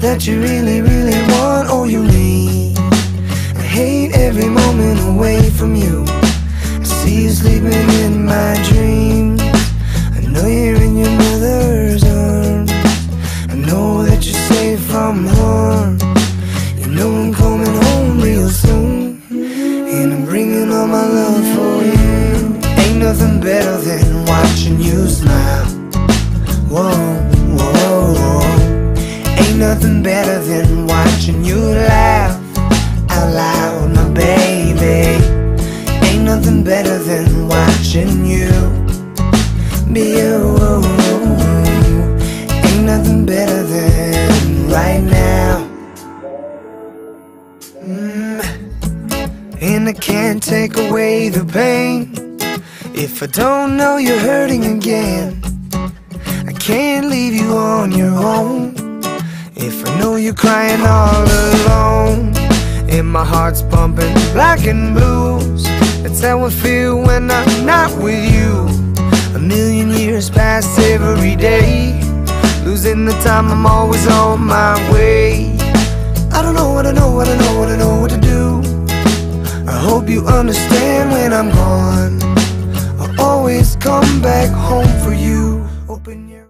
that you really, really want or you need. I hate every moment away from you. I see you sleeping in my dreams. I know you're in your mother's arms. I know that you're safe from harm. You know I'm coming home real soon, and I'm bringing all my love for you. Ain't nothing better than watching you smile. Whoa, whoa, whoa. Ain't nothing better than watching you laugh out loud, my baby. Ain't nothing better than watching you be you. Ain't nothing better than right now. And I can't take away the pain if I don't know you're hurting again. I can't leave you on your own if I know you're crying all alone. And my heart's pumping black and blues. That's how I feel when I'm not with you. A million years pass every day, losing the time, I'm always on my way. I don't know what I know, what I know, what I know what to do. I hope you understand when I'm gone, I'll always come back home for you. Open your